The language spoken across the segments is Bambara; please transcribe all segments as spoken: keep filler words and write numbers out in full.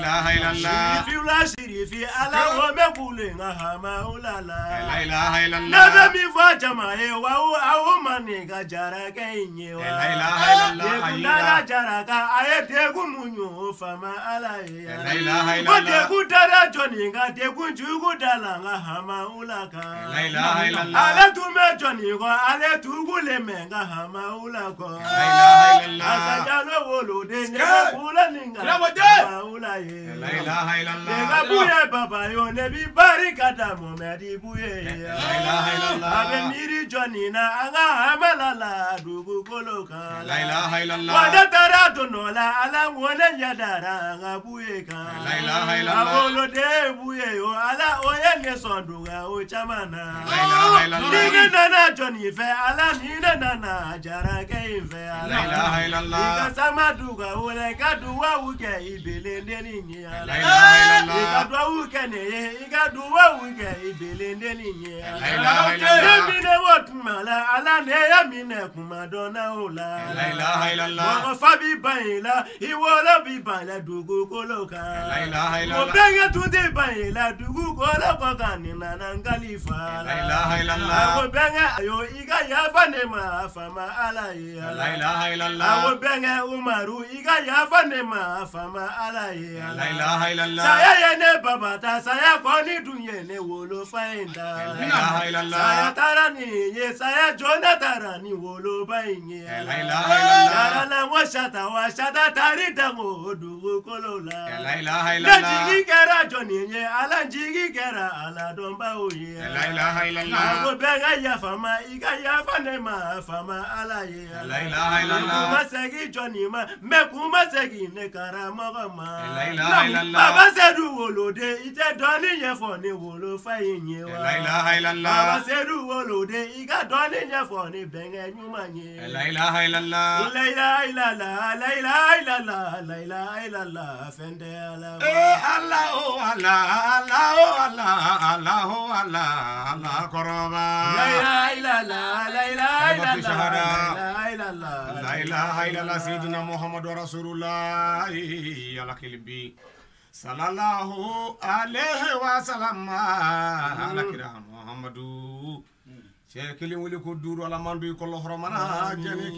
ilaha illallah Shirifi ula shirifi ala wo me kule nga hama ulala la ilaha illallah Nada mi fa jamae wa u au maniga jara ka inye wa la ilaha illallah Yekundara jara ka aye tegu munyo fama ala ya la ilaha Ko illallah tegu dara joni nga tegu njugu dala nga hama ulaka la ilaha illallah Ale tume joni ko ale tugu le menga hama ulako la ilaha illallah Asajalo wolo de ne kula ninga hama ulaye la ilaha illallah Nega buye baba yo ne bi barikata mo medi buye la ilaha illallah Abe miri joni na anga hamalala dugu koloka la ilaha illallah Wada tara donola ala wona yadara anga buye ka la ilaha illallah Abolo de buye yo ala oye ne sondunga o chamana la ilaha illallah Nige nana joni fe ala nina nana jara ke fe ala la ilaha illallah Ika sama duga ole ka duwa uke ibele ndeni nye ala la ilaha illallah Ika duwa uke ne ika duwa uke ibele ndeni nye la ilaha illallah Yemine wotmala ala ne yamine kumadona ola la ilaha illallah Wako fabi bayila iwola bi bayila dugu koloka la ilaha illallah Obenge tunde bayila dugu koloka kanina nangalifa la ilaha illallah Obenge ayo iga yafa ne ma fama ala ya la ilaha illallah Obenge umaru iga yafa ne ma fama ala ya la ilaha illallah Saya yene babata saya koni dunye ne wolo fainda la ilaha illallah Saya tarani ye saya jona tarani wolo bainye la ilaha illallah Yarana washata washata tari dango dugu kolola la ilaha illallah Jigi kera joni ye ala jigi kera ala domba oye la ilaha illallah Ako bega ya fama iga ya fane ma fama ala ye la ilaha illallah Kuma segi joni ma me kuma segi ne kara mogo ma la ilaha illallah Baba sedu wolo de ite doni ye fone wolo fayin wa la ilaha illallah Baba sedu wolo de iga doni ye fone benge nyuma nye la ilaha illallah La ilaha illallah la ilaha illallah la ilaha illallah fende ala eh Allah oh Allah Allah oh Allah Allah oh Allah Allah koroba La ilaha illallah la ilaha Kalimatu illallah shahada. la ilaha illallah la ilaha illallah sayyidina Muhammadu rasulullah ya lakilbi sallallahu alaihi wa sallam ala kira Muhammadu Shekili wuli ko duru ala mandu ko lohoromana jeni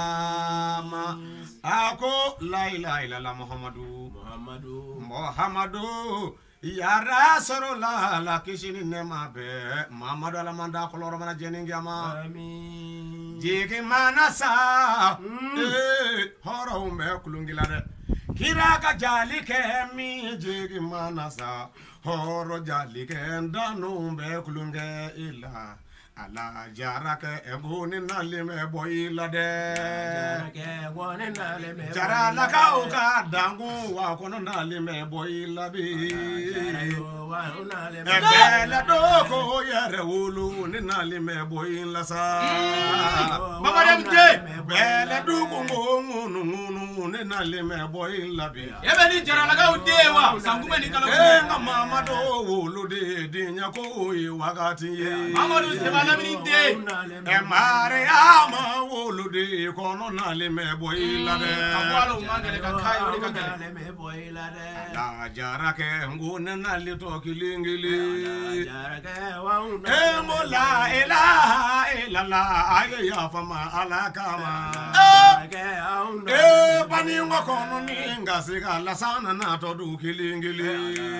kiyama ako la ilaha illallah Muhammadu Muhammadu Muhammadu ya rasulullah la kishini nema be Muhammadu ala manda ko lohoromana jeni kiyama amin jiki manasa eh horo me kulungila de kira ka jali ke mi jiki manasa horo jali ke ndanu be kulunge ila ala jaraka egoni nalime boyila de ke woni nale me jara la ka o ka dangu wa kono nalime boyila bi wa nale me ebele do ko yere wulu ni nalime boyila sa baba dem je bele du ko ngunu ngunu ni nalime boyila bi Yebe ni jara la ka udewa sangume ni kala enga mama do wulu de dinya ko yi wakati ye Amadu seba na mi de e mare ama wulu de kono nalime boyila de Akwalo mangale ka kai wali ka gale nale me boila de la jara ke ngune nali to kilingili jara ke wa Emo la ilaha illallah aye ya fama ala kama ke auna e bani ngokono ninga siga la sana na to du kilingili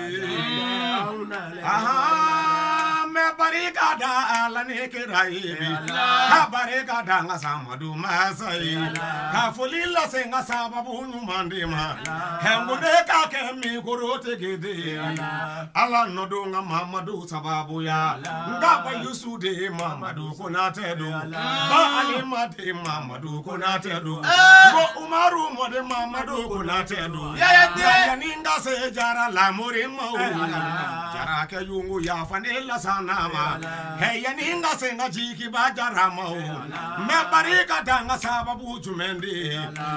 aha me barika da ala ne kirai ha barika da nga samadu masai ha fulilla senga sababu nyumandima hembu de ka ke mi korote gede ala no do nga mamadu sababu ya ngaba yusude mamadu kunate do ba alima de mamadu kunate do bo umaru mo de mamadu kunate do Ya ya de ya ninga se jara la muri mo jara jara ke yungu ya fanela sana ma hey yaninga senga jiki ba jara ma o me barika danga sababu jumendi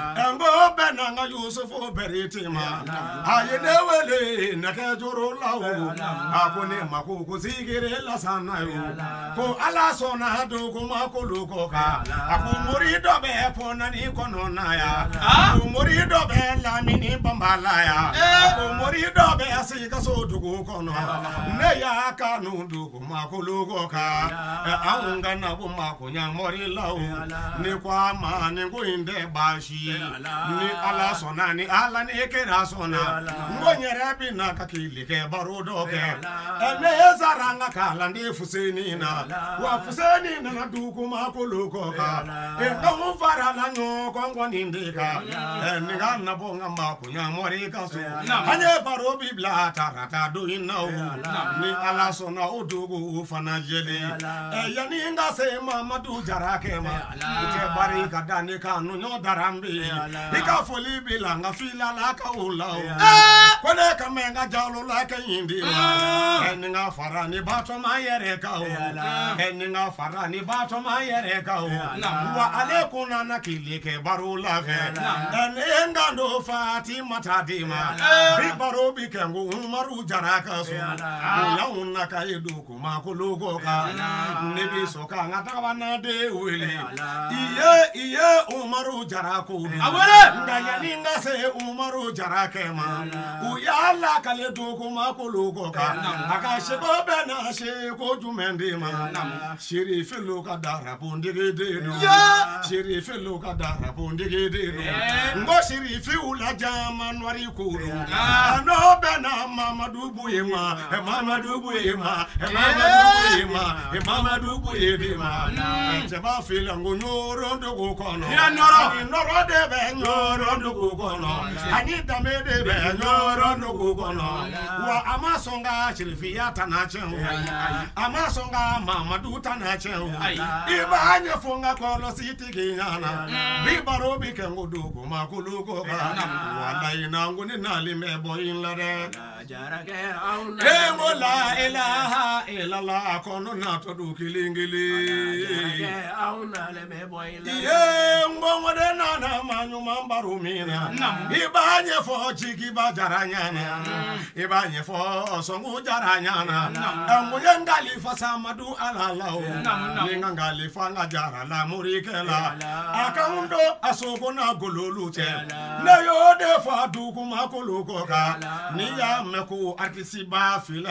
engo benanga yusufu beriti ma ayede wele na ke joro lawo akone makuku sigire la sana yo ko ala sona do ko makolo ko ka akumuri do be pona ni kono na ya akumuri do be la mini bambala ya akumuri do be asika so do ko kono ne ya ka no do ko makolo ko ka aunga na bo makonya mori lawo ni kwa ma ni go inde bashi ni ala sona ni ala ni ekera sona ngonyere bi na kakili ke barodo ke ene zaranga kala ndi fuseni na wa fuseni na duku makolo ko ka e ko fara la nyo ko ngoni ndika ene ga na bonga makunya mori ka so anye baro bibla tarata do ina ni ala sona odugo fana jeli e yani nga se mamadu jarake ma te bari ka dani ka no nyo darambi ika foli bilanga fila la ka ula kone kamenga jalo la ka yindi ene nga fara ni bato ma yere ka o ene nga fara ni bato ma yere ka o wa alekuna na kilike barula fe ene nga ndo Fatima tadima bi baro bi kengo umaru jaraka so ya unna ka edu ko makolo ko ka ne bi so ka ngata wana de wele iye iye umaru jarako awele ngaya ninga se umaru jarake ma u ya la kale do ko makolo ko ka aka she ko bena she ko jumendi ma shiri felo ka dara bondige de do shiri felo ka dara bondige de do ngo shiri fi ula jama nwari ko do no bena mamadu buyema e mamadu buyema e mamadu buyema e mamadu buyema je ba feel ngo nyoro ndo ko kono ya noro noro de be nyoro ndo ko kono ani dame de be nyoro ndo ko kono wa amasonga shirifia tanachen amasonga mamadu tanachen iba anye fonga kolo siti kinyana bi baro bi kengo do ko makolo ko wala ina ngoni nali mebo inlare jarake auna Engo la ilaha illallah kono nato du kilingili jarake auna le mebo inlare ye ngongo de nana manyu mambaru mina ibanye fo chiki ba jaranyana ibanye fo songu jaranyana engo yengali fa samadu alalao ninga ngali fa ngajara la murikela akaundo asoko na gololu che ne yo de fa du kuma koluko ka ni ya meko artisi ba file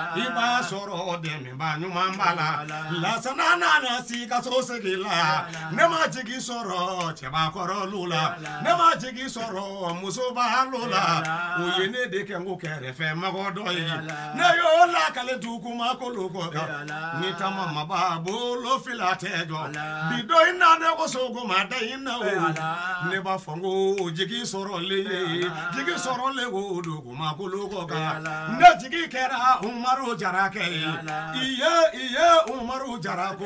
iba soro de mi ba nyuma mbala la sanana na sika so segila ne ma jigi soro che ba koro lula ne ma jigi soro muso ba lula oyene de kengo kere fe magodoi ne yo la kale du kuma koluko ka ni tamama ba bolo filatejo bido ina ne ko sogo ma da ina o ne ba fongo jigi soro le jigi soro le go du kuma koluko ka ne jigi kera umaru jarake iye iye umaru jarako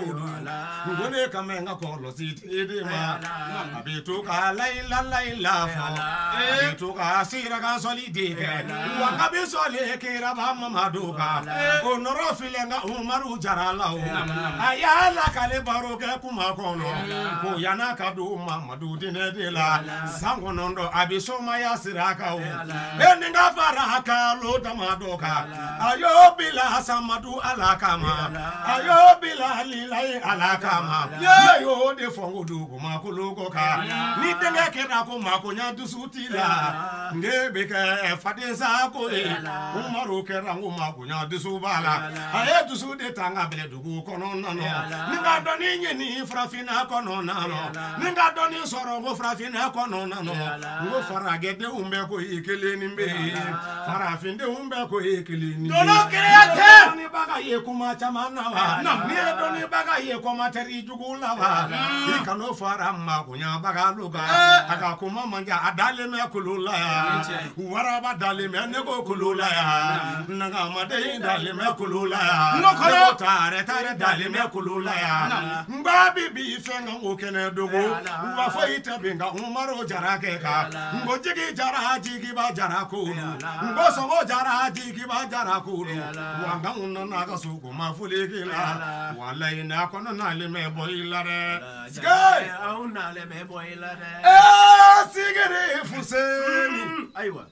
ngone kamenga kolo siti edema abitu ka laila laila fo abitu ka sira ka solide wa kabiso le kera ba mamaduka onoro filenga umaru jarala o ayala kale baroke kuma kono ko yana kadu mamadu dinedela sangonondo abiso maya siraka o eninga fara ka lo tamadoka ayo bila samadu alakama ayo bila lilai alakama yo de fongo du ko makolo ko ka ni denga kera ko makonya dusutila ngebe ke fadeza ko e umaru kera ngo makonya dusubala aye dusu de tanga bele du ko no no ninga doni nyeni frafina ko no no ninga doni soro ngo frafina ko no no ngo faragede umbe ko ikele ni mbe farafinde umbe ko ikele ni dono kreate ni baga ye kuma chamana wa ni doni baga ye kuma teri jugula wa ikano farama kunya baga luga aka kuma manja adale me kulula ya waraba ma dalime ne ko kulula ya nanga ma de dalime kulula ya no kolo tare tare dalime kulula ya ngba bibi fenga ngokene dogo wa foita binga umaro jarake ka ngo jigi jara jigi ba jara ko ngo so jara jigi ba jara ko wanga unna na ka suko ma fulikila wallahi na kono na le me boila re sky auna le me boila re eh sigere fuseni aiwa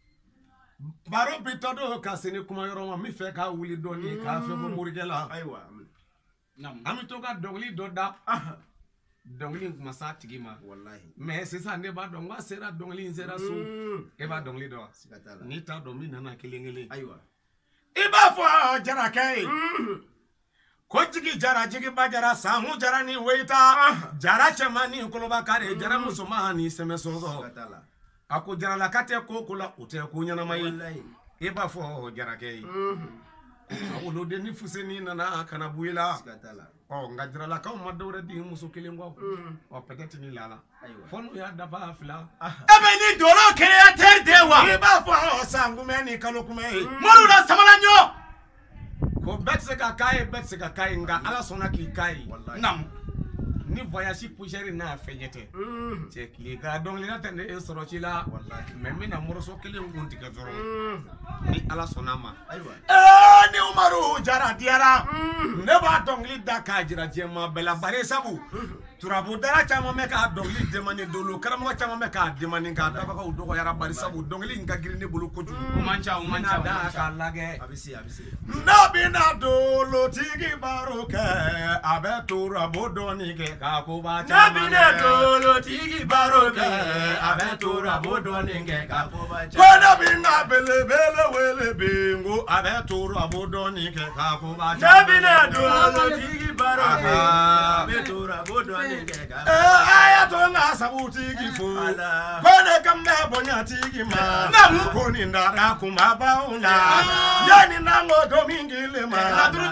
baro bitado kasini kuma yoro ma mi fe ka wuli doni ka fe ko murigela aiwa nam ami to ka dongli doda dongli kuma sa tigima wallahi mais c'est ça ne ba dongwa sera dongli nzera so e ba dongli do sikatala ni ta do mi nana kelengele aiwa iba fo jara kai ko jigi jara jigi ba jara samu jara ni weita jara chamani koloba kare jara musumani semesozo sikatala ako jara la kate ko kula ute ko nyana mai wallahi iba fo jara kai awolo de ni fuseni nana kana buila sikatala oh ngajira la ka ma dawre di muso kelengwa o peut-être ni lala aiwa fonu ya daba fila ebe ni dolo créateur de wa iba fo sangume ni kalokume molu na samala nyo ko betse ka kai betse ka kai nga ala sona ki kai nam ni voyage poussière na fenyete che kli ga donc li na tande e soro ci la wallahi même na moroso kele ngunti ka zoro ni ala sona ma aiwa eh ni umaru jara diara ne ba donc li da ka jira jema bela bare sabu turabu dara chama me ka donc li demani dolo karamo chama me ka demani ka da ka udo ko yara bare sabu donc li nga girine bulu ko ju umancha umancha da ka lage abisi abisi nabina dolo tigi baroke abe turabu doni ke ka ko ba nabina dolo tigi baroke abe turabu doni ke ka ko ba Kona binga bele bele wele bingo abe turabu doni ke ka ko ba nabina dolo tigi baroke abe turabu doni ke ka eh aya to nga sabu tigi fo kone kambe bonya tigi ma koni ndara kuma baula yani nango domingile ma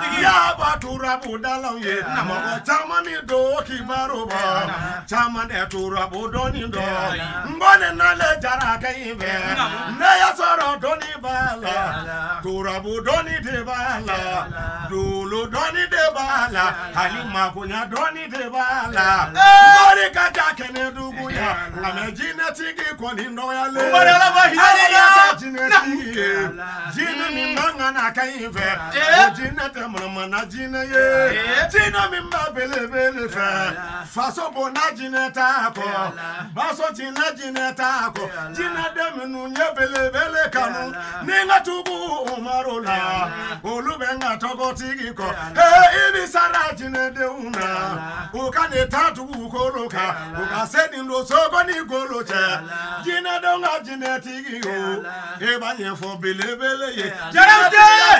ya ba turabu dalaw ye mo chama mi do ki baroba chama de turabu doni do ngone na le jara kai be na ya soro doni bala turabu doni de bala dulu doni de bala halima kunya doni de bala ngori kaja kene dugu ya ngame jina tigi koni ndo ya le Umare la ba ya jina tigi jina mi manga na kai be jina te mama na jina ye jina mi mabele bele fe faso bona jina ta ko baso jina jina ta ko jina de minu nye bele bele kanu ninga tubu umarola olubenga togo tigi ko eh ibi sara jina de una ukane tatu ukoloka ukasedi ndo soko ni goloche jina donga jina tigi o e banye fo bele bele ye Jarade!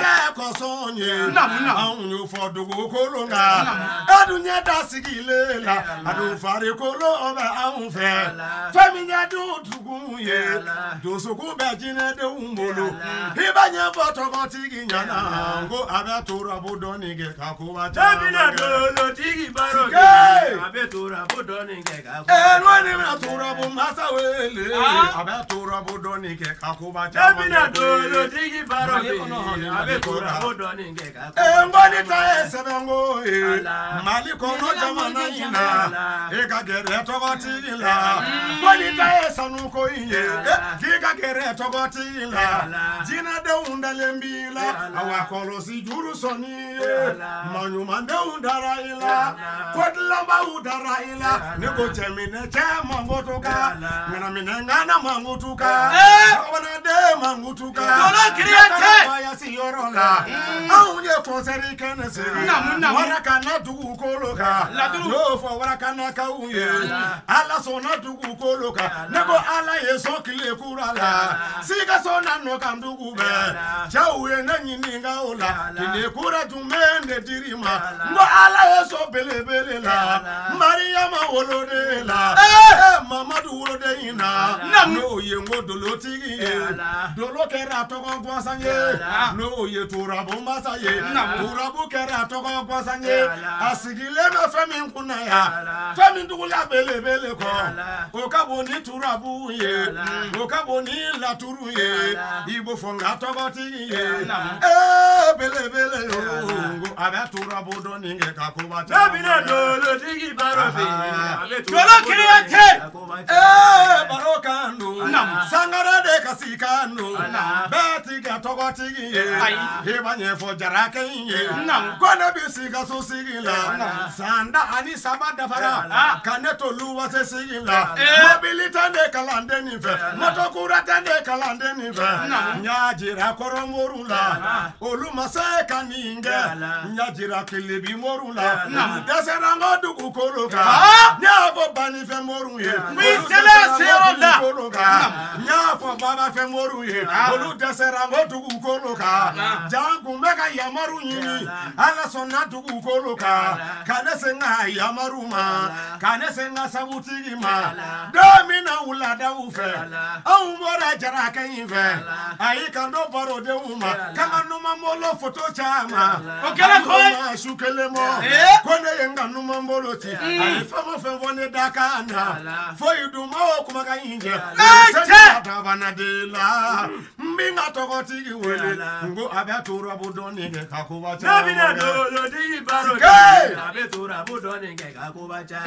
ko sonye Nam, nam. anyu fo dugu kolonga adunya dasigile la adu fare kolo oba anfe faminya du dugu ye do soko be jina de umbolo e banye fo togo tigi nyana ngo abe turabu doni ge kakuba nabina dolo tigi baroke Hey! abe turabu doni ke ka eh nwani na turabu masawele abe turabu doni ge kakuba nabina dolo tigi baroke abe turabu doni ke ka eh ngoni ta esebengo eh mali kono jamana ina e ka gere togo tigila ngoni ta esanu ko iye ki ka gere togo tigila jina de undale mbila awa kolo si juru soni manyu mande undara ila kodlamba udara ila ne ko chemine chema ngotoka ngana minengana mangutuka wana de mangutuka Dolo créateur! ya si yorola aunye fonseri kenese Nam, nam. wara kana dugu koloka La dugu. no fo wara kana kauye ala sona dugu koloka nebo ala yeso kile kurala siga sona no kandugu be chauye na nyininga ola kile kura tumende dirima ngo ala yeso bele bele la maria ma wolode la eh mamadu wolode ina no yengo dolo tigi dolo kera to kon kwasanye no ye tura bomba saye turabu kɛra tɔgɔ gɔsan ye a sigilen bɛ fɛn min kunna ya fɛn min dugula belebele kɔ o ka bon ni turabu ye o ka bon ni laturu ye i b'o fɔ nka tɔgɔtigi ye ee belebele yo a bɛ turabu dɔɔni kɛ ka koba caman Nabina dolotigi baro be Dolo créateur ee baro kan don sangara de kasi kan don bɛɛ ti kɛ tɔgɔtigi ye i b'a ɲɛfɔ jarakɛ in ye ko ne bɛ sikaso sigi la san da ani saba dafara ka ne to luwase sigi la mobili tɛ ne kalanden nin fɛ moto kura tɛ ne kalanden nin fɛ n y'a jira kɔrɔmoru la olu ma se ka nin kɛ n y'a jira kelebi moru la dɛsɛra n ko dugukolo kan n y'a fɔ banifɛn moru ye olu dɛsɛra n ko dugukolo kan n y'a fɔ babafɛn moru ye olu dɛsɛra n ko dugukolo kan jan kun bɛ ka yamaru ɲini ala sɔnna dugukolo kan ka ne se n ka yamaru ma ka ne se n ka sabutigi ma don min na wuladaw fɛ anw bɔra jarakɛ in fɛ a y'i kan dɔ barodenw ma k'an ka numanbolo foto caman O kɛra ko ye. ma su kelen mɔ ko ne ye n ka numanbolo ci a ye fɛn o fɛn fɔ ne da kan na foyi dun ma o kumakan in jɛ sɛnɛ dabana de la n bi n ka tɔgɔtigi wele n ko a bɛ turabu dɔɔni kɛ ka koba caman Nabina kɛ. dolotigi baro be Hey! Abe turabu dɔɔni kɛ ka koba caman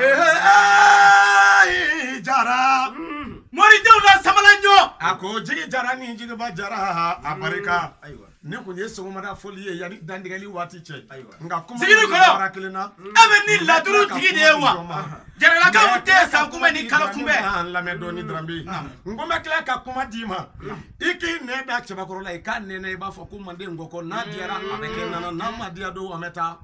Ehe, jara Moridenw la samala ɲɔ a ko jigi jara ni jigiba jara a barika Ayiwa ne kun ye sɔgɔmada foli ye yanni dantigɛli waati cɛ nka kuma Sigiri kɔrɔ. baara kelen na e bɛ ni laturu tigi de ye wa jaralakaw tɛ san kunbɛn ni kalo kunbɛn an lamɛn dɔɔni Darambe n ko n bɛ tila ka kuma d'i ma i k'i nɛ da cɛbakɔrɔ la i k'a nɛnɛ i b'a fɔ ko manden nkɔkɔ n'a diyara a bɛ kɛ nana n'a ma diya don an bɛ taa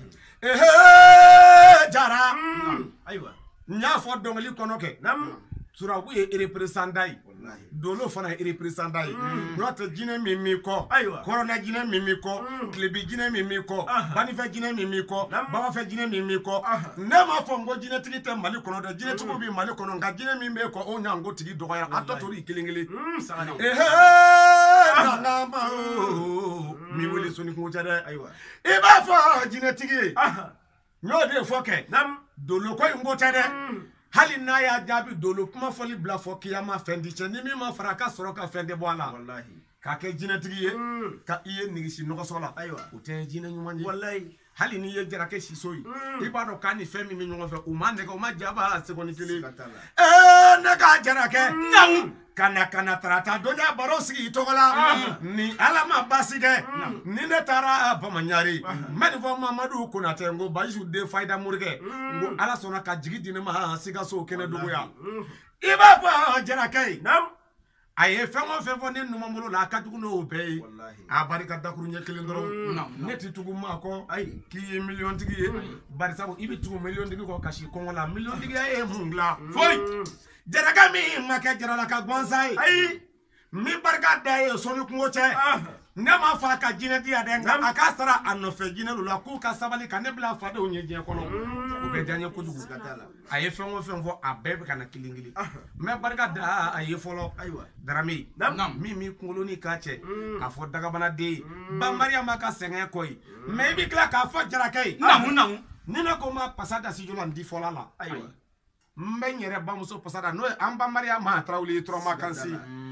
ehe jara Ayiwa n y'a fɔ dɔnkili kɔnɔ kɛ turabu ye représentant ye dolo fana ye représentant ye n'o tɛ jinɛ min mi kɔ Ayiwa. kɔrɔna jinɛ min mi kɔ tilebi jinɛ min mi kɔ banifɛ jinɛ min mi kɔ babafɛ jinɛ min mi kɔ ne m'a fɔ n ko jinɛtigi tɛ Mali kɔnɔ dɛ jinɛtigiw bɛ Mali kɔnɔ nka jinɛ min bɛ kɔ o ɲa n ko tigi dɔgɔya a tɔ tora i kelen kelen ehe nangama o mi wele soni kungo cɛ dɛ Ayiwa i b'a fɔ jinɛtigi ye n y'o de fɔ kɛ Nam dolo ko in ko tɛ dɛ hali n'a y'a jaabi dolo kuma fɔli bila fɔ kiyama fɛn di cɛ ni min ma fara a ka sɔrɔ ka fɛn tɛ bɔ a la Wallahi k'a kɛ jinɛtigi ye ka i ye nigisi nɔgɔsɔ la Ayiwa o tɛ jinɛ ɲuman ye Wallahi hali n'i ye jarakɛ siso ye i b'a dɔn k'a ni fɛn min bɛ ɲɔgɔn fɛ u ma nɛgɛ u ma jaba segɔni kelen ee ne k'a jarakɛ namu kana kana tarata don y'a baro sigi i tɔgɔ la ni ala ma basi kɛ ni ne taara Bamaɲare n bɛ nin fɔ Mamadu Konatɛ n ko Bayisu den Fayida Morikɛ n ko ala sɔnna ka jigi di ne ma Sikaso kɛnɛdugu yan i b'a fɔ jarakɛ ye a ye fɛn o fɛn fɔ ne numanbolo la a ka jugu n'o bɛɛ ye a barika dakuru ɲɛ kelen dɔrɔn ne ti tugu maa kɔ k'i ye miliyɔntigi ye bari sabu i bɛ tugu miliyɔntigi kɔ kasi kɔngɔ la miliyɔntigiya ye mun dilan foyi jaraka min ma kɛ jarala ka gansan ye ayi min barika da ye sɔnni kungo cɛ ne ma fɔ a ka jinɛ di yan dɛ nka a k'a sara a nɔfɛ jinɛ la k'u ka sabali ka ne bila fadenw ye diɲɛ kɔnɔ o bɛ diya n ye kojugu a ye fɛn o fɛn fɔ a bɛɛ bɛ ka na kelen kelen n bɛ barika da a ye fɔlɔ Darame min mi kunkolo ni k'a cɛ k'a fɔ dagabanaden ye banbariya ma ka sɛgɛn kɔ ye mɛ i bɛ tila k'a fɔ jarakɛ ye ni ne ko n ma pasa da sijo la n di fɔla la n bɛ n yɛrɛ bamuso pasa da n'o ye an banbariya ma Tarawele ye Turama Kansi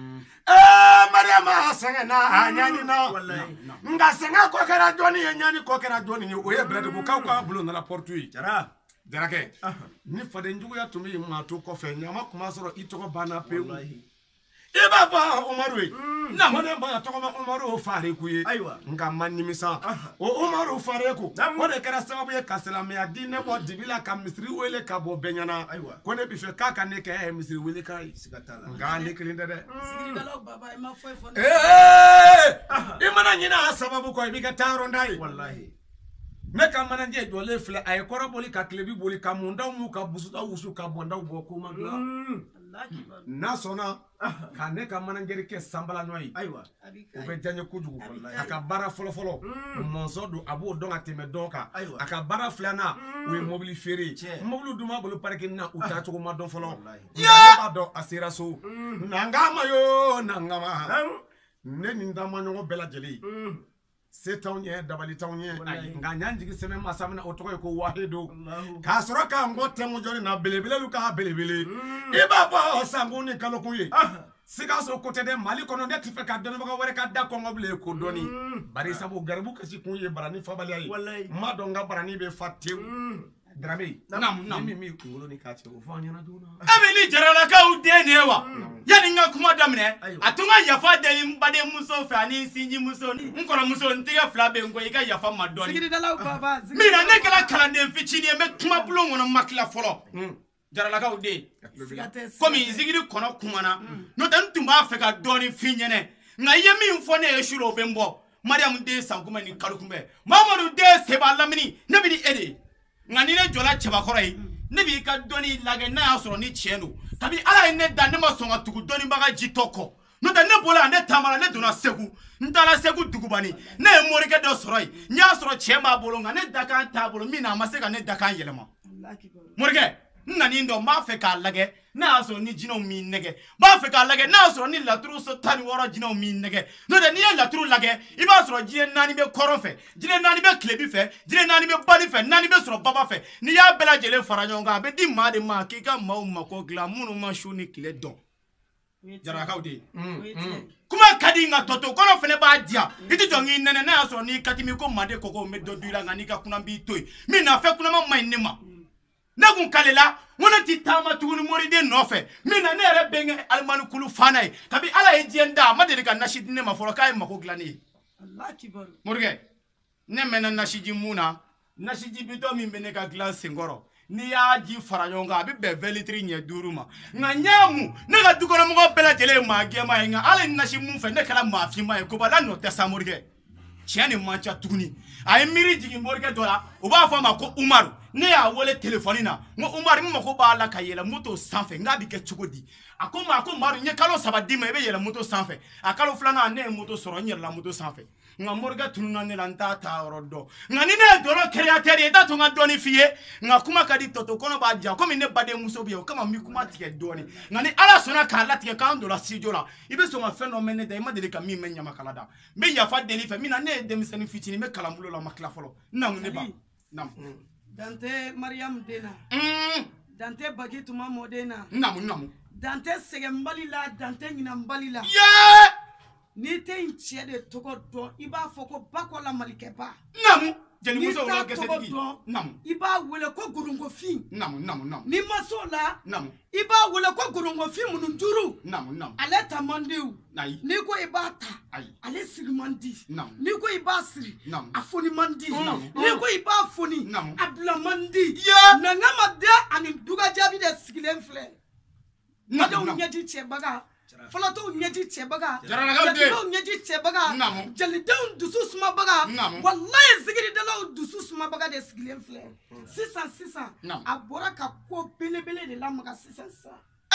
ee Mariama sɛgɛnna a ɲanina nka sɛgɛn kɔ kɛra jɔnni ye ɲani kɔ kɛra jɔnni ye o ye Bɛlɛdugukaw ka bulon nana porte ye jarakɛ ni faden juguya tun bɛ maa to kɔfɛ ɲama tun b'a sɔrɔ i tɔgɔ banna pewu i b'a fɔ Umaru ye ko ne ma tɔgɔ ma Umaru Fareku ye nka ma nimisa o Umaru Fareku o de kɛra sababu ye ka silamɛya di ne bɔ dibi la ka misiri wele ka bɔ bɛɛ ɲɛna ko ne bɛ fɛ k'a ka ne kɛ misiri wele ka ye nka ne kelen tɛ dɛ i mana ɲinɛ a sababu kɔ i b'i kɛ taaronda ye ne ka manajɛ jɔlen filɛ a ye kɔrɔbɔli ka tilebi boli ka mundaw m'u ka busudaw wusu ka bɔndaw bɔ ko ma dilan n'a sɔnna ka ne ka manajɛri kɛ sanbala nɔ ye o bɛ diya n ye kojugu a ka baara fɔlɔfɔlɔ mɔnzɔn don a b'o dɔn ka tɛmɛ dɔn kan a ka baara filanan o ye mobili feere mobili dun b'a bolo pariki na u taa cogo ma dɔn fɔlɔ ne b'a dɔn a sera so nangama yo nangama ne ni n dama ɲɔgɔn bɛɛ lajɛlen se t'aw ɲɛ dabali t'aw ɲɛ nka ɲan jigi sɛmɛ masa min na o tɔgɔ ye ko wahidu k'a sɔrɔ k'a ngɔ tɛmu jɔni na belebelelu k'a belebele i b'a fɔ sankun ni kalokun ye Sikaso côté de Mali kono ne ti fe ka dɔnnibaga wɛrɛ ka da kɔngɔ bile ko dɔni bari sabu garibu kasi kun ye barani fabaliya ye ma dɔn ka barani be fa tew Dramé nam nam mi mi kunkolo ni ka cɛ o fɔ an ɲɛna dun na e bɛ ni jaralakaw den de ye wa yani n ka kuma daminɛ a tun ka yafa deli n badenmuso fɛ ani n sinjimuso n kɔrɔmuso n tɛgɛ fila bɛ n kɔ i ka yafa ma dɔɔni Sigiridalaw baba min na ne kɛra kalanden fitinin ye n bɛ kuma bulon kɔnɔ ma tila fɔlɔ jaralakaw den komi zigiri kɔnɔ kumana n'o tɛ n tun b'a fɛ ka dɔɔni f'i ɲɛnɛ nka i ye min fɔ ne ye sura o bɛ n bɔ Mariam den Sankunbɛ ni Kalukunbɛ Mamadu den Seba Lamini ne bɛ ni e de ye nka ni ne jɔla cɛbakɔrɔ ye ne b'i ka dɔnni lagɛ n'a y'a sɔrɔ ni tiɲɛ don kabi Ala ye ne da ne ma sɔn ka tugu dɔnnibaga jitɔ kɔ n'o tɛ ne bɔla ne taamara ne donna Segu n taara Segu dugubani ne ye morikɛ dɔ sɔrɔ yen n y'a sɔrɔ cɛ b'a bolo nka ne dakan t'a bolo min na a ma se ka ne dakan yɛlɛma morikɛ n nani dɔn n b'a fɛ k'a lagɛ n'a y'a sɔrɔ ni jinɛw m'i nɛgɛ n b'a fɛ k'a lagɛ n'a y'a sɔrɔ ni laturu so tan ni wɔɔrɔ jinɛw m'i nɛgɛ n'o tɛ n'i ye laturu lagɛ i b'a sɔrɔ jinɛ naani bɛ kɔrɔn fɛ jinɛ naani bɛ tilebi fɛ jinɛ naani bɛ bani fɛ naani bɛ sɔrɔ baba fɛ n'i y'a bɛɛ lajɛlen fara ɲɔgɔn kan a bɛ di maa de ma k'i ka maaw mako dilan minnu ma su ni tile dɔn jarakaw de kuma ka di nka tɔtɔ kɔnɔ fana b'a diya i tɛ jɔn k'i nɛnɛ n'a y'a sɔrɔ n'i katimi ko manden kɔkɔ n bɛ dɔ dun i la nka n'i ka kunan b'i to yen min na fɛn kunama ma ɲi ne ma ne kun kalela n ko ne ti taama tuguni moriden nɔfɛ min na ne yɛrɛ bɛnkɛ alimani kulu fana ye kabi Ala ye diɲɛ da a ma deli ka nasi di ne ma fɔlɔ k'a ye mako dilan ne ye morikɛ ne mɛnna nasiji mun na nasiji bitɔ min bɛ ne ka dilan senkɔrɔ n'i y'a ji fara ɲɔgɔn kan a bɛ bɛn vingt litres ɲɛ duuru ma nka n y'a mun ne ka dukɔnɔmɔgɔw bɛɛ lajɛlen ye maa gɛnma ye nka hali nasi mun fɛ ne kɛra maa finma ye kobala nɔ tɛ sa morikɛ tiɲɛ ni man ca tuguni a ye miiri jigin morikɛ dɔ la u b'a fɔ a ma ko Umaru ne y'a wele telefɔni na n ko Umaru n mako b'a la ka yɛlɛ moto sanfɛ n k'a bɛ kɛ cogo di a ko n ma a ko Umaru n ye kalo saba d'i ma i bɛ yɛlɛ moto sanfɛ a kalo filanan ne ye moto sɔrɔ n yɛlɛla moto sanfɛ nka morikɛ tununa ne la n t'a ta yɔrɔ dɔn nka ni ne ye dɔlɔ créateur ye i t'a to n ka dɔɔni f'i ye nka kuma ka di tɔtɔ kɔnɔ b'a diya komi ne badenmuso bɛ yen o kama n bɛ kuma tigɛ dɔɔni nka ni Ala sɔnna k'a latigɛ k'an donna studio la i bɛ sɔn ka fɛn dɔ mɛn ne da i ma deli ka min mɛn ɲamakala da n bɛ yafa deli fɛ min na ne ye denmisɛnnin fitinin n bɛ kalan bolo la n ma tila fɔlɔ n na mun ne ba Dante Mariam dena Dante Bagi Tuma modena namu namu Dante sɛgɛnbali la Dante ɲinanbali la n'i tɛ n cɛ de tɔgɔ dɔn i b'a fɔ ko Bakola Malikɛba namu jelimuso n'i t'a tɔgɔ dɔn namu i b'a wele ko Gorongofin namu namu namu n'i ma s'o la namu i b'a wele ko Gorongofin minnu duuru namu namu ale ta man di o ayi n'i ko i b'a ta ayi ale siri man di namu n'i ko i b'a siri namu a foni man di namu n'i ko i b'a foni namu a bila man di ya nangama de ani duga jaabi de sigilen filɛ badenw ɲɛji cɛbaga fɔlɔtɔw ɲɛji cɛbaga jatigiw ɲɛji cɛbaga jelidenw dusu sumabaga walayi zigiridalaw dusu sumabaga de sigilen filɛ sisan sisan a bɔra ka ko belebele de lamaga sisan sisan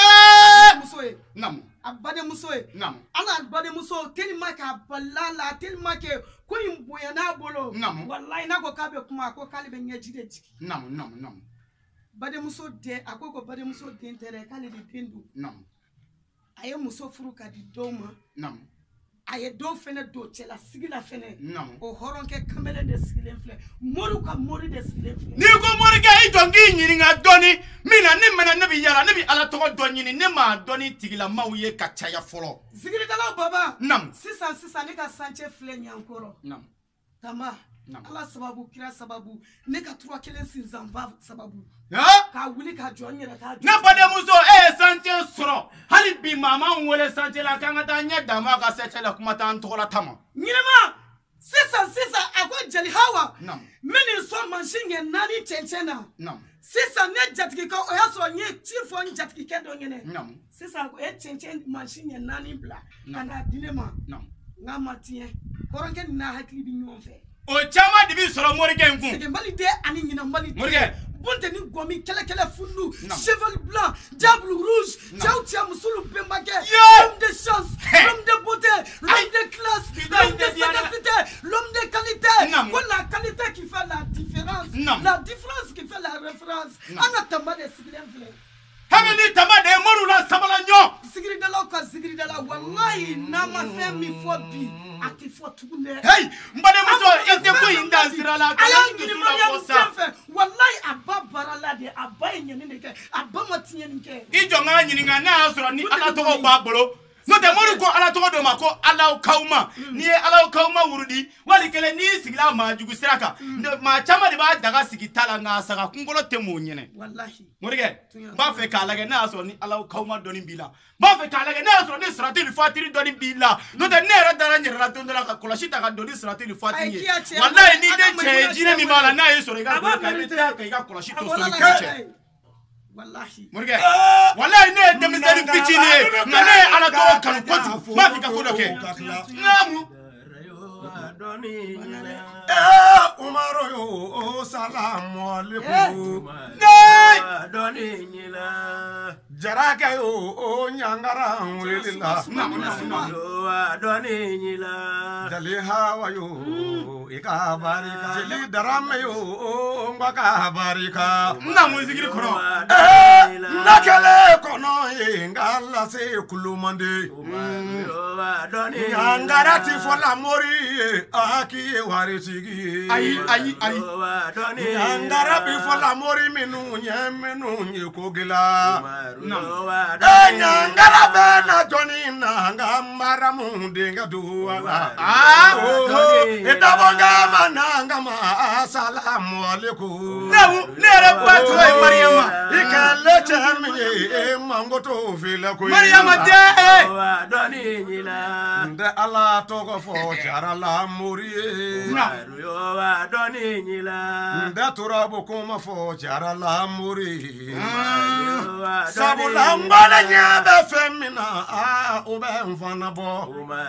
muso ye a badenmuso ye ala badenmuso tellement que a balila la tellement que ko in bonya n'a bolo walayi n'a ko k'a bɛ kuma a ko k'ale bɛ ɲɛji de jigin badenmuso den a ko ko badenmuso den tɛ dɛ k'ale de den don a ye muso furu ka di dɔw ma a ye dɔw fɛnɛ don cɛla sigi la fɛnɛ o hɔrɔnkɛ kamalen de sigilen filɛ moriw ka mori de sigilen filɛ n'i ko morikɛ i jɔn k'i ɲininka dɔɔni min na ne mɛnna ne bɛ yala ne bɛ Ala tɔgɔ dɔ ɲini ne m'a dɔɔni tigilamaaw ye ka caya fɔlɔ zigiridalaw baba namu sisan sisan ne ka sancɛ filɛ ɲankɔrɔ tamba Ala sababu kira sababu ne ka tura kelen sinzan va sababu k'a wuli ka jɔ n yɛrɛ k'a jɔ ne badenmuso e ye sancɛ sɔrɔ hali bi maa m'an wele sancɛ la k'an ka taa ɲɛ dama ka sancɛ la kuma t'an tɔgɔ la tama ɲinɛma sisan sisan a ko jeli hawa n bɛ nin sɔn mansin ɲɛ naani cɛncɛn na sisan ne jatigikɛ o y'a sɔrɔ n ye ci fɔ n jatigikɛ dɔ ɲɛnɛ sisan o ye cɛncɛn mansin ɲɛ naani bila ka n'a di ne ma n k'a ma tiɲɛ hɔrɔnkɛ n'a hakili bɛ ɲɔgɔn fɛ o caman de b'i sɔrɔ morikɛ in kun sɛgɛnbali den ani ɲinanbali den Bonteni gomi kele kele fundu cheval blanc diable rouge ciao ciao musulu bembake l'homme de chance l'homme de beauté l'homme de classe l'homme de sagacité l'homme de qualité c'est la qualité qui fait la différence la différence qui fait la référence ana tamba de siglen vle hameni tamba de moru la sabala nyo sigri de la ka zikiri da la wallahi n'a ma fɛn min fɔ bi a tɛ fɔ tugun dɛ. Hey n balimamuso i tɛ ko in dan sira la. a y'a ɲini Mariyamu den fɛ wallahi a ba baara la de a ba ye ɲɛni de kɛ a ba ma tiɲɛni kɛ. I jɔ n ka ɲininka n'a y'a sɔrɔ ni ala tɔgɔ b'a bolo. N'o tɛ Mori ko ala tɔgɔ dɔ ma ko Alaw Kawuma n'i ye Alaw Kawuma wurudi wali kelen n'i sigila maa jugu sira kan maa caman de b'a daga sigi ta la nka saga kunkolo tɛ m'o ɲɛnɛ. Morikɛ n b'a fɛ k'a lajɛ n'a y'a sɔrɔ ni Alaw Kawuma dɔnni b'i la n b'a fɛ k'a lajɛ n'a y'a sɔrɔ ni Siratul Fatiri dɔnni b'i la n'o tɛ ne yɛrɛ dara n yɛrɛ la don dɔ la ka kɔlɔsi ta ka don ni Siratul Fatiri ye walayi n'i den cɛ ye jinɛ min b'a la n'a y'i sɔrɔ i ka bolo kan i bɛ taa ka i ka kɔlɔsi to so ni kɛ cɛ. Morikɛ walayi ne ye denmisɛnnin fitinin ye nka ne ye ala tɔgɔ kanu kojugu n b'a fɛ i ka ko dɔ kɛ. Naamu. Eh Umaru yo salamu alaikum. Jaraka yo nyangara welila. Jali hawa yo ika barika. Jali darame yo ngaka barika. Na muzikiri kono. Eh nakele kono ye ngala se kulumande. Nyangara ti fola mori aki warisigi. Ayi ayi ayi. Nyangara bi fola mori minu nye minu nye kogila. Nyangara bena joni na ngambara mundinga duwala. Ah, idabonga mananga ma assalamu alaikum. Namu nere kwa tuwe Mariama. Ikale chemi mangoto vila kwe. Mariama de. Nde ala togo fo charala muri. Nde turabu kuma fo charala muri. Sabula mbana nyabe femina a ube mfana bo.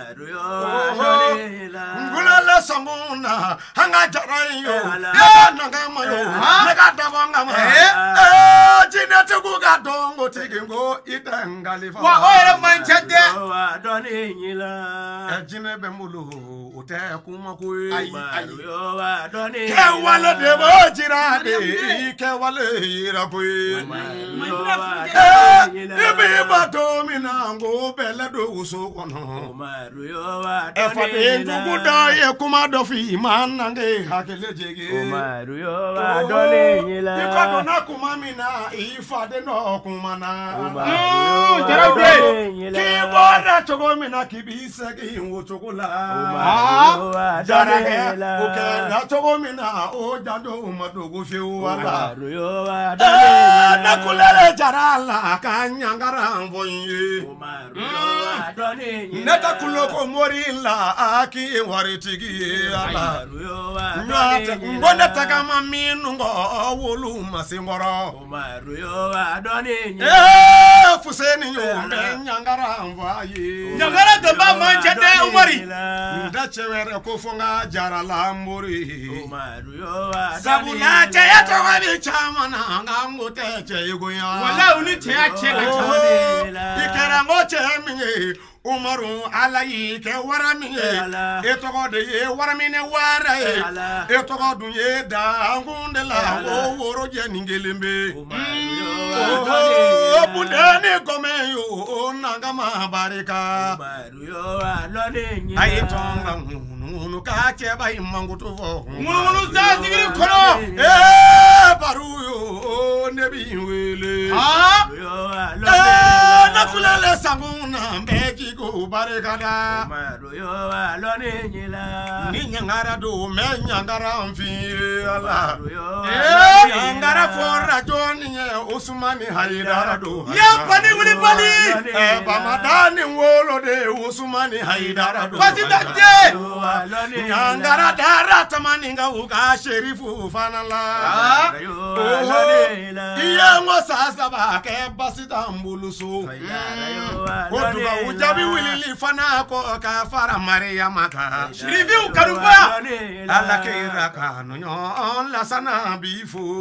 Ngulele sanguna hanga jarayo nanga mayo nega dabanga ma eh jine tugu ga dongo tigingo idangali fa Wa ore manchade wa doni nyila e jine be mulu ote kuma ko ayi ayi wa doni ke wala de bo jira de ke wala ira ko eh ibi ba do minango bele do uso kono e fa de tugu da ye kuma do fi manange hakele jege Umaru yo wa doni nyila iko na kuma mina ifa de no kuma na oh jarabe ki bona chogo mina kibise ki wo chogola Umaru wa doni nyila okay na chogo mina o jado madogo fe wala Umaru yo wa doni nyila na kulele jarala kanyangara mvoye Umaru yo wa doni nyila neta kuloko morila aki waritigi ala Umaru yo wa nyate doni nyila ngonde takama minu ngo wolu masingoro Umaru yo wa doni nyila eh fuseni yo nyangara mvaye Nyangara de ba manchade Umari ndachewere kufunga jarala muri Umaru yo wa doni sabuna che yato wabi chamana ngamote che yugoya wala uni che ya che ka Nyila ikera moche minye Umaru alayi ke waraminye etogo de ye waramine wara e etogo du ye da ngunde la wo woro je ningelembe o budene gome yo nanga mabarika Umaru yo wa doni nyila ayi tonga ngunu ka che bai manguto vo munu za zigiri kono eh baru yo nebi wele ah yo wa eh doni na kulele sanguna mbeki go barekada Umaru yo wa doni nyila ni nyangara do me nyangara mfi ala Umaru yo wa eh nyangara fora joni nye Usmani Haidara do ya pani wuli pani eh bamadani wolo de Usmani Haidara do kwasi dade nyangara dara tamaninga uka sherifu fanala iye ngo sasa ba ke basita mbulusu oduga ujabi wilili fana ko ka fara Maria maka shirifiu karuba ala kira kanu nyon la sana bifu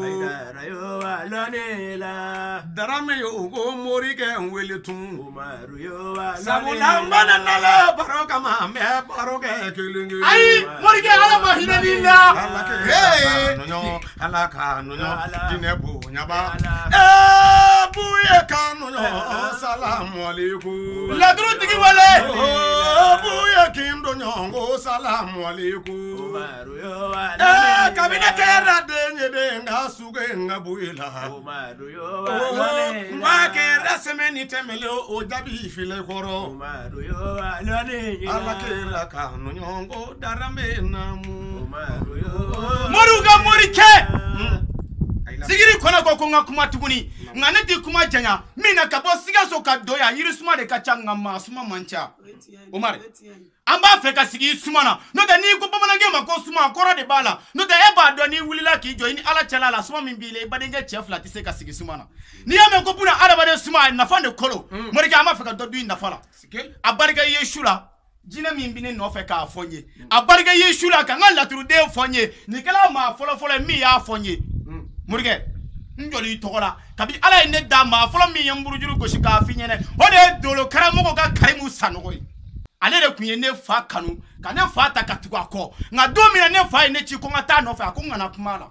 darame yo go mori ke wele tun sabula mana nala baroka ma me baroka kilungi ai mori ke ala ma hinanilla ala kira nyon ala kanu nyon dinebu nyaba eh buye kanu nyon salamu alaikum la duru tigi wale buye kindo nyongo salamu alaikum eh kabine kera denye de nga suge nga buila wa kera semeni temele o dabi file koro ala kera kanu nyongo darambe namu moruga morike sigiri kona ko ko ngakuma tuguni ngane di kuma janya mina ka bo siga so ka doya yiri suma de ka changa ma suma mancha Omar amba fe ka sigi sumana no da ni ko bamana ge ma ko suma akora de bala no da e ba do ni wulila ki jo ni ala chala la suma min bile ba de nge chef la ti se ka sigi sumana ni ya me ko buna ala ba de suma na fa de kolo mori ka ama fe ka do du na fala abarga yeshura jina min bini no fe ka fonye abarga yeshura ka ngala turu de fonye ni kala ma folo folo mi ya fonye murge njoli togola kabi ala ine dama folo mi yamburujuru goshi ka finyene o de dolo karamogo ga karimu sanogoy ale de kunye ne fa kanu ka ne fa ta katuko akọ nga do mi ne fa ine chi ko ngata no fa ko ngana kumala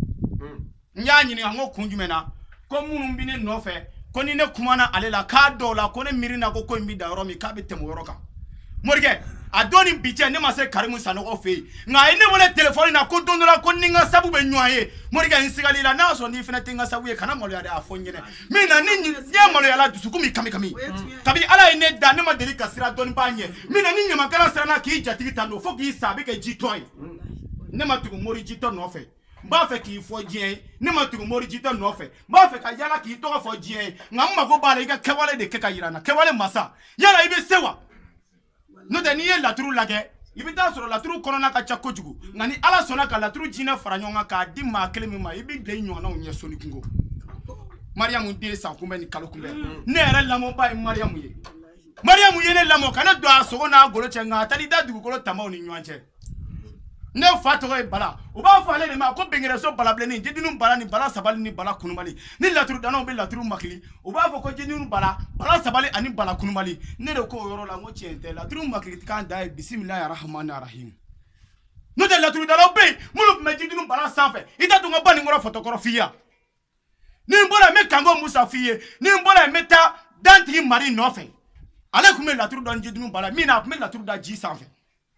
nya nyini ngo kunjumena ko munum bine no fe ko ni ne kumana ale la ka dola ko ne mirina ko ko mbi da romi ka be temo yoroka murge adoni biche ne ma se karimu sanogo fe nga ine wala telefone na ko donora ko ninga sabu be nyaye moriga insigali la na so ni fina tinga sabu ye kana molo ya da afonyene mina ninyi ya molo ya la dusukumi kami kami tabi ala ine da ne ma deli kasira doni banye mina ninyi makala sana ki jatigi tando fo ki sabe ke jitoy ne ma tugu mori jito no fe ba fe ki fo jien ne ma tugu mori jito no fe ba fe ka yala ki to fo jien ngamma ko bale ga kewale de keka yirana kewale masa yala ibe sewa no de ni ye laturu lage ibita soro laturu korona ka chako jugu ngani ala sona ka laturu jina faranyonga ka di ma kelemi ma ibi de nyona onye soni kungo Mariamu de sa kumbe ni kalokumbe ne era lamo ba Mariamu ye Mariamu ye ne lamo kana do aso na golo chenga tali da dugu golo tama oni nwanche ne fato e bala o ba fa le ma ko bengere so bala ble ni jedinu bala ni bala sabali ni bala kunumali ni laturu dano be laturu makili o ba fa ko jedinu bala bala sabali ani bala kunumali ne de ko yoro la ngo chente laturu makili kan dai bismillahir rahmanir rahim no de laturu dano be mulu me jedinu bala safe ita tunga bani ngora photographiya ni mbola me kango musa fiye ni mbola meta danti mari nofe ale kume laturu don jedinu bala mina kume laturu da ji safe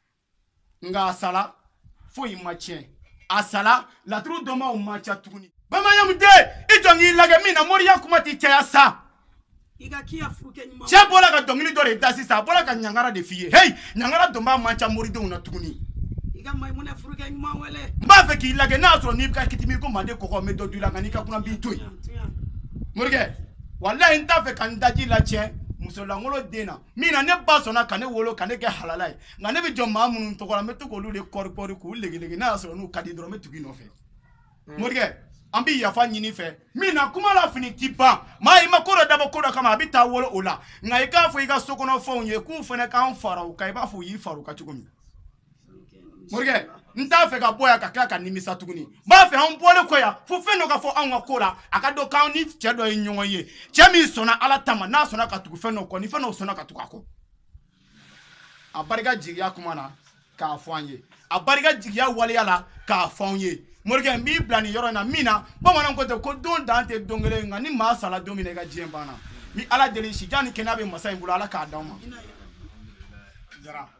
nga sala fo imachien asala la tru doma o macha tuni bama yamude itongi lage mina mori yakuma ti tia sa iga kia fuke nyuma cha bola ka dongili dore dasi sa bola ka nyangara de fiye hey nyangara domba macha mori do na tuni iga maimuna fuke nyuma wele ba fe ki lage na so ni ka kitimi ko mande ko ko me do du la ngani ka kuna bi toy morge wallahi nta fe kan daji la che musola ngolo dena mina ne basona kane wolo kane ke halalai ngane bi jomma munun to kola metu ko lu de korpori ku legi legi na so nu kadi dro metu gi no fe morge ambi ya fa nyini fe mina kuma la fini tipa ma ima ko da ba ko da kama abita wolo ola ngai ka fo iga sokono fo nye ku fene kan fara u kai ba fo yi faru ka chugumi morge nta fe ka boya ka kaka nimisa tuguni ba fe han bole ko ya fu fe no ka fo anwa kora aka do kan ni che do nyonwo ye che mi sona ala tama na sona ka tugu fe no ko ni fe no sona ka tugu ako abariga jiya kuma na ka fo anye abariga jiya wali ala ka fo anye morge mi blani yoro na mina ba mona ko te ko don dante dongele ngani ma sala domine ga jembana mi ala deli shi jani kenabe masai bula ala ka dawma jara